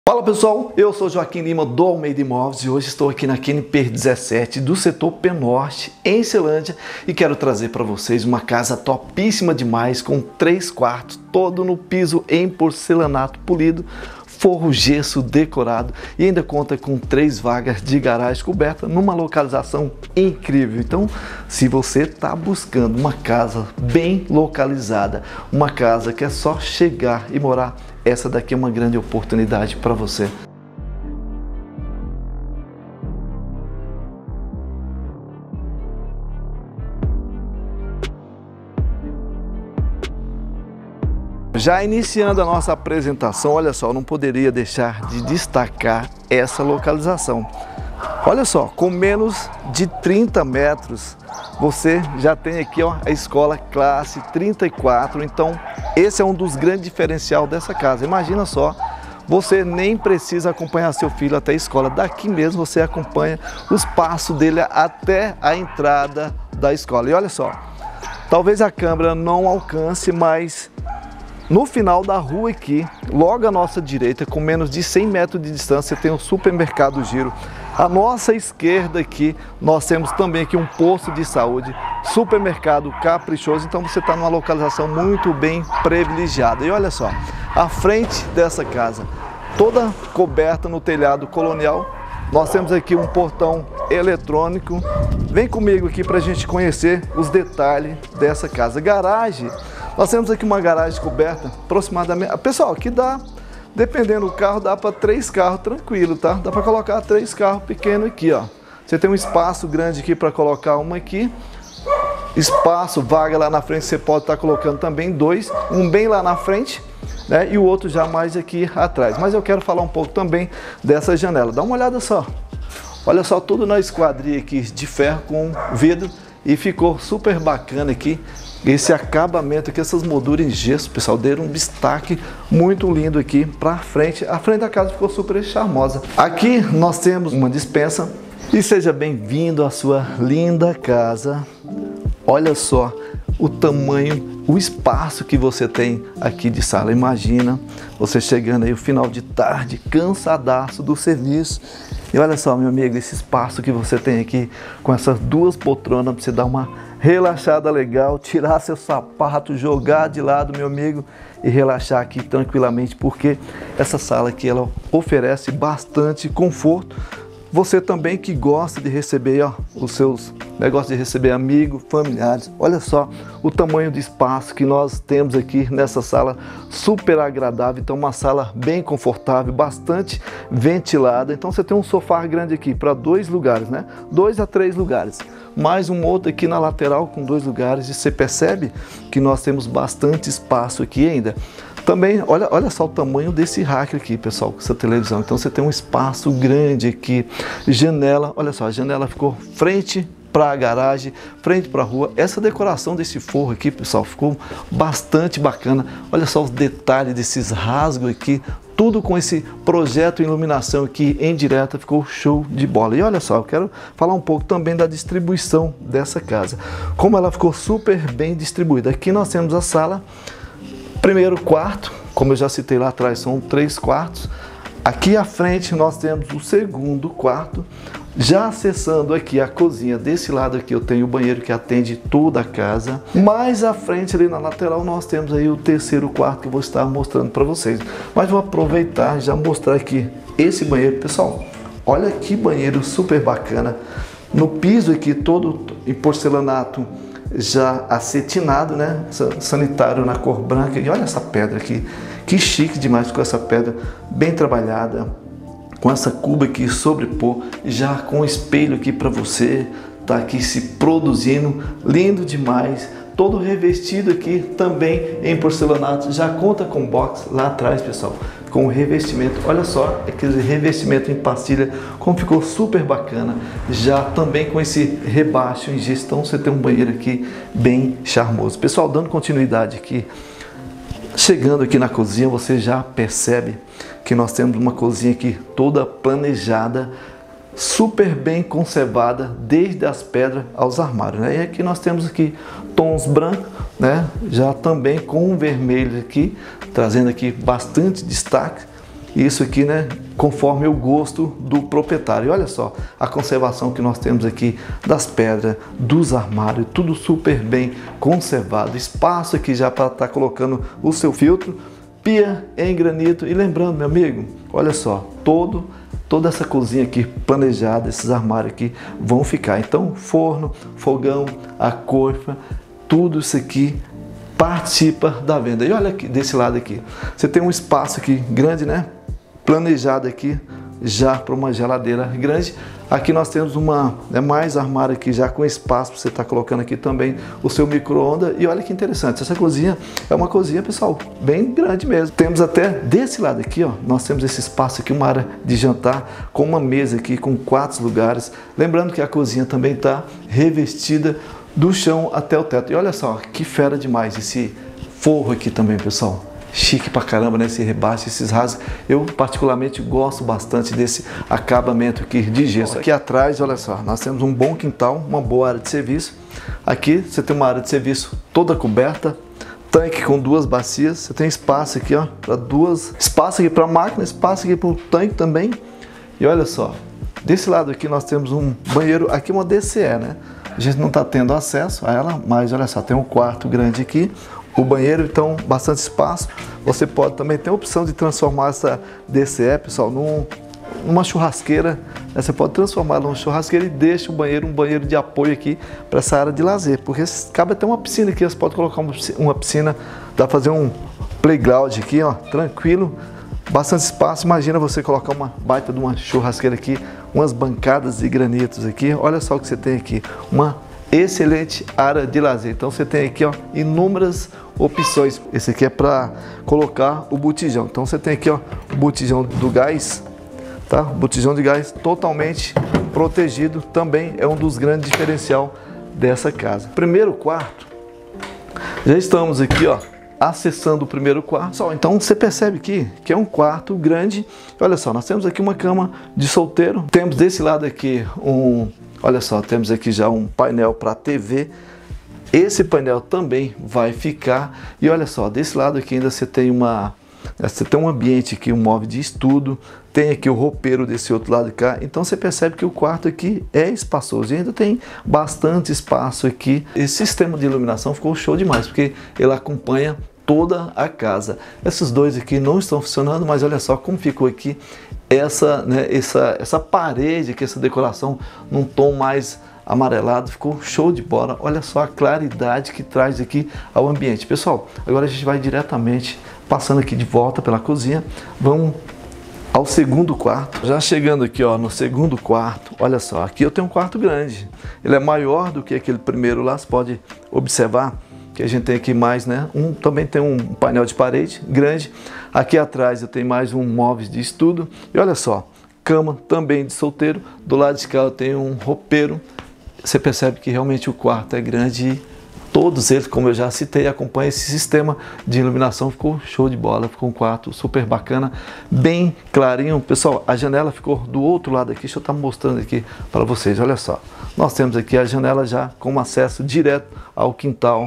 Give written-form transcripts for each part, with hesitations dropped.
Fala pessoal, eu sou Joaquim Lima do Almeida Imóveis e hoje estou aqui na Keniper 17 do setor Penorte, em Ceilândia, e quero trazer para vocês uma casa topíssima demais com 3 quartos, todo no piso em porcelanato polido, forro gesso decorado e ainda conta com 3 vagas de garagem coberta numa localização incrível. Então, se você está buscando uma casa bem localizada, uma casa que é só chegar e morar, essa daqui é uma grande oportunidade para você. Já iniciando a nossa apresentação, olha só, não poderia deixar de destacar essa localização. Olha só, com menos de 30 metros, você já tem aqui ó, a escola classe 34, então esse é um dos grandes diferenciais dessa casa. Imagina só, você nem precisa acompanhar seu filho até a escola, daqui mesmo você acompanha os passos dele até a entrada da escola. E olha só, talvez a câmera não alcance, mas no final da rua aqui, logo à nossa direita, com menos de 100 metros de distância, tem o supermercado Giro. À nossa esquerda aqui, nós temos também aqui um posto de saúde, supermercado Caprichoso, então você está numa localização muito bem privilegiada. E olha só, à frente dessa casa, toda coberta no telhado colonial, nós temos aqui um portão eletrônico. Vem comigo aqui para a gente conhecer os detalhes dessa casa. Garagem. Nós temos aqui uma garagem coberta, aproximadamente, pessoal, aqui dá, dependendo do carro, dá para 3 carros tranquilo, tá? Dá para colocar 3 carros pequenos aqui, ó. Você tem um espaço grande aqui para colocar uma aqui, espaço, vaga lá na frente, você pode estar colocando também 2, um bem lá na frente, né? E o outro já mais aqui atrás. Mas eu quero falar um pouco também dessa janela. Dá uma olhada só. Olha só, tudo na esquadria aqui de ferro com vidro e ficou super bacana aqui. Esse acabamento aqui, essas molduras em gesso, pessoal, deram um destaque muito lindo aqui para frente. A frente da casa ficou super charmosa. Aqui nós temos uma despensa e seja bem-vindo à sua linda casa. Olha só o tamanho, o espaço que você tem aqui de sala. Imagina você chegando aí o final de tarde, cansadaço do serviço. E olha só, meu amigo, esse espaço que você tem aqui com essas 2 poltronas para você dar uma relaxada legal, tirar seu sapato, jogar de lado, meu amigo, e relaxar aqui tranquilamente, porque essa sala aqui ela oferece bastante conforto. Você também que gosta de receber ó, os seus negócios de receber amigos, familiares. Olha só o tamanho de espaço que nós temos aqui nessa sala, super agradável. Então uma sala bem confortável, bastante ventilada. Então você tem um sofá grande aqui para 2 lugares, né? 2 a 3 lugares. Mais um outro aqui na lateral com 2 lugares. E você percebe que nós temos bastante espaço aqui ainda. Também, olha só o tamanho desse rack aqui, pessoal, com essa televisão. Então você tem um espaço grande aqui, janela, olha só, a janela ficou frente para a garagem, frente para a rua. Essa decoração desse forro aqui, pessoal, ficou bastante bacana. Olha só os detalhes desses rasgos aqui, tudo com esse projeto iluminação aqui em direta, ficou show de bola. E olha só, eu quero falar um pouco também da distribuição dessa casa. Como ela ficou super bem distribuída. Aqui nós temos a sala, primeiro quarto, como eu já citei lá atrás, são 3 quartos. Aqui à frente nós temos o segundo quarto. Já acessando aqui a cozinha, desse lado aqui eu tenho o banheiro que atende toda a casa. Mais à frente ali na lateral nós temos aí o terceiro quarto que eu vou estar mostrando para vocês. Mas vou aproveitar e já mostrar aqui esse banheiro, pessoal. Olha que banheiro super bacana. No piso aqui todo em porcelanato já acetinado, né? Sanitário na cor branca. E olha essa pedra aqui, que chique demais com essa pedra bem trabalhada, com essa cuba aqui sobrepor, já com espelho aqui para você tá aqui se produzindo, lindo demais. Todo revestido aqui também em porcelanato, já conta com box lá atrás, pessoal, com o revestimento. Olha só aquele revestimento em pastilha, como ficou super bacana, já também com esse rebaixo em gesso. Então você tem um banheiro aqui bem charmoso. Pessoal, dando continuidade aqui, chegando aqui na cozinha, você já percebe que nós temos uma cozinha aqui toda planejada, super bem conservada, desde as pedras aos armários, né? E aqui nós temos aqui tons brancos, né? Já também com vermelho aqui, trazendo aqui bastante destaque. isso aqui, né, conforme o gosto do proprietário. E olha só a conservação que nós temos aqui das pedras, dos armários, tudo super bem conservado. Espaço aqui já para estar colocando o seu filtro, pia em granito. E lembrando, meu amigo, olha só, toda essa cozinha aqui planejada, esses armários aqui vão ficar. Então, forno, fogão, a coifa, tudo isso aqui participa da venda. E olha aqui, desse lado aqui, você tem um espaço aqui grande, né? Planejado aqui já para uma geladeira grande. Aqui nós temos mais armário aqui já com espaço para você estar colocando aqui também o seu micro-ondas. E olha que interessante, essa cozinha é uma cozinha, pessoal, bem grande mesmo. Temos até desse lado aqui, ó, nós temos esse espaço aqui, uma área de jantar com uma mesa aqui com 4 lugares. Lembrando que a cozinha também está revestida do chão até o teto. E olha só, que fera demais esse forro aqui também, pessoal. Chique pra caramba, né? Esse rebaixo, esses rasgos. Eu particularmente gosto bastante desse acabamento aqui de gesso. Aqui atrás, olha só, nós temos um bom quintal, uma boa área de serviço. Aqui você tem uma área de serviço toda coberta, tanque com 2 bacias. Você tem espaço aqui, ó, para espaço aqui para máquina, espaço aqui para o tanque também. E olha só, desse lado aqui nós temos um banheiro, aqui uma DCE, né? A gente não está tendo acesso a ela, mas olha só, tem um quarto grande aqui. O banheiro, então, bastante espaço. Você pode também ter a opção de transformar essa DCE, pessoal, numa churrasqueira. Você pode transformar numa churrasqueira e deixa o banheiro, um banheiro de apoio aqui para essa área de lazer. Porque cabe até uma piscina aqui, você pode colocar uma piscina, dá para fazer um playground aqui, ó, tranquilo. Bastante espaço. Imagina você colocar uma baita de uma churrasqueira aqui, umas bancadas de granitos aqui. Olha só o que você tem aqui, uma excelente área de lazer. Então você tem aqui, ó, inúmeras opções. Esse aqui é para colocar o botijão. Então você tem aqui, ó, o botijão do gás, tá? O botijão de gás totalmente protegido, também é um dos grandes diferencial dessa casa. Primeiro quarto. Já estamos aqui, ó, acessando o primeiro quarto. Então você percebe aqui que é um quarto grande. Olha só, nós temos aqui uma cama de solteiro. Temos desse lado aqui olha só, temos aqui já um painel para TV. Esse painel também vai ficar. E olha só, desse lado aqui ainda você tem um ambiente aqui, um móvel de estudo. Tem aqui o roupeiro desse outro lado de cá. Então você percebe que o quarto aqui é espaçoso. E ainda tem bastante espaço aqui. Esse sistema de iluminação ficou show demais, porque ele acompanha toda a casa. Esses dois aqui não estão funcionando, mas olha só como ficou aqui essa parede aqui, essa decoração num tom mais amarelado, ficou show de bola. Olha só a claridade que traz aqui ao ambiente. Pessoal, agora a gente vai diretamente passando aqui de volta pela cozinha. Vamos ao segundo quarto. Já chegando aqui, ó, no segundo quarto, olha só, aqui eu tenho um quarto grande. Ele é maior do que aquele primeiro lá, você pode observar que a gente tem aqui mais, né? Também tem um painel de parede grande. Aqui atrás eu tenho mais um móveis de estudo. E olha só, cama também de solteiro. Do lado de cá eu tenho um roupeiro. Você percebe que realmente o quarto é grande e todos eles, como eu já citei, acompanham esse sistema de iluminação. Ficou show de bola, ficou um quarto super bacana, bem clarinho. Pessoal, a janela ficou do outro lado aqui. Deixa eu estar mostrando aqui para vocês. Olha só, nós temos aqui a janela já com acesso direto ao quintal.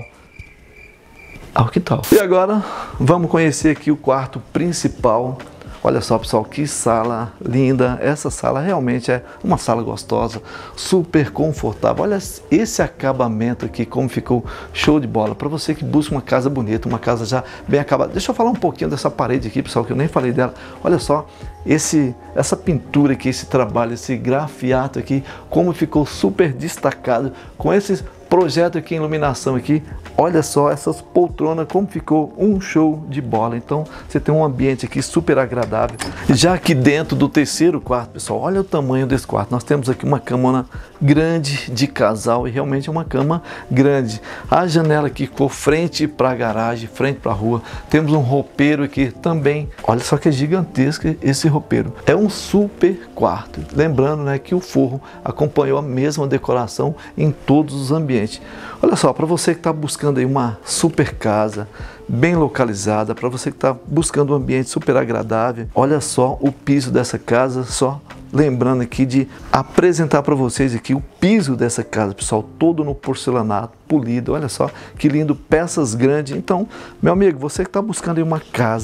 E agora vamos conhecer aqui o quarto principal. Olha só, pessoal, que sala linda. Essa sala realmente é uma sala gostosa, super confortável. Olha esse acabamento aqui, como ficou show de bola. Para você que busca uma casa bonita, uma casa já bem acabada. Deixa eu falar um pouquinho dessa parede aqui, pessoal, que eu nem falei dela. Olha só, essa pintura aqui, esse trabalho, esse grafiato aqui, como ficou super destacado com esses projeto aqui em iluminação aqui. Olha só essas poltronas, como ficou um show de bola. Então você tem um ambiente aqui super agradável. Já aqui dentro do terceiro quarto, pessoal, olha o tamanho desse quarto. Nós temos aqui uma camona grande de casal e realmente é uma cama grande. A janela aqui ficou frente para a garagem, frente para a rua. Temos um roupeiro aqui também. Olha só que é gigantesco esse roupeiro. É um super quarto. Lembrando, né, que o forro acompanhou a mesma decoração em todos os ambientes. Olha só, para você que está buscando aí uma super casa, bem localizada, para você que está buscando um ambiente super agradável, olha só o piso dessa casa, só lembrando aqui de apresentar para vocês aqui o piso dessa casa, pessoal, todo no porcelanato, polido, olha só que lindo, peças grandes. Então, meu amigo, você que está buscando aí uma casa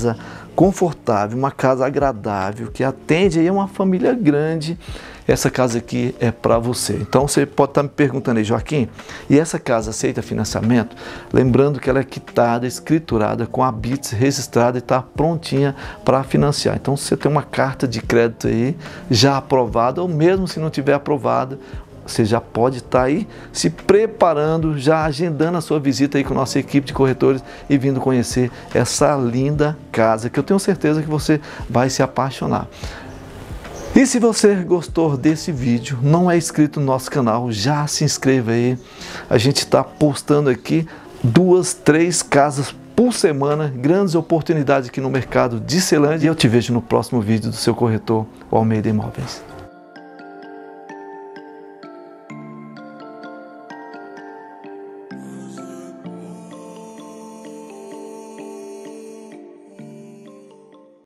confortável, uma casa agradável, que atende aí a uma família grande, essa casa aqui é para você. Então você pode estar me perguntando aí, Joaquim, e essa casa aceita financiamento? Lembrando que ela é quitada, escriturada, com a BITS registrada e está prontinha para financiar. Então se você tem uma carta de crédito aí já aprovada, ou mesmo se não tiver aprovada, você já pode estar aí se preparando, já agendando a sua visita aí com a nossa equipe de corretores e vindo conhecer essa linda casa, que eu tenho certeza que você vai se apaixonar. E se você gostou desse vídeo, não é inscrito no nosso canal, já se inscreva aí. A gente está postando aqui 2, 3 casas por semana, grandes oportunidades aqui no mercado de Ceilândia. E eu te vejo no próximo vídeo do seu corretor, o Almeida Imóveis.